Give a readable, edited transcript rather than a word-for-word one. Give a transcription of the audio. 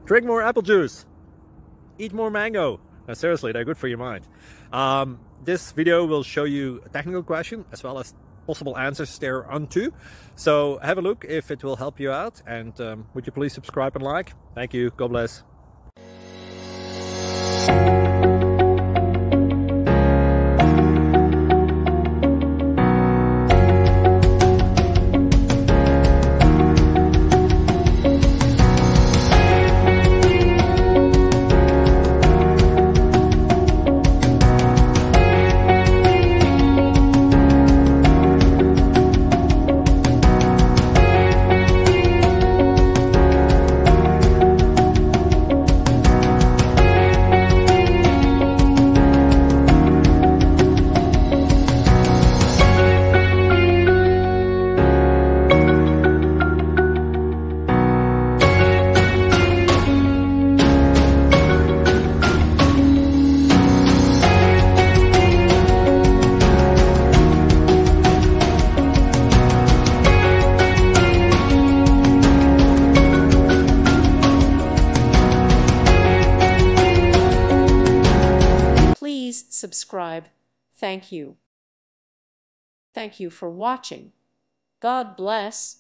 Drink more apple juice. Eat more mango. No, seriously, they're good for your mind. This video will show you a technical question as well as possible answers thereunto. So have a look if it will help you out, and would you please subscribe and like? Thank you. God bless. Please subscribe. Thank you. Thank you for watching. God bless.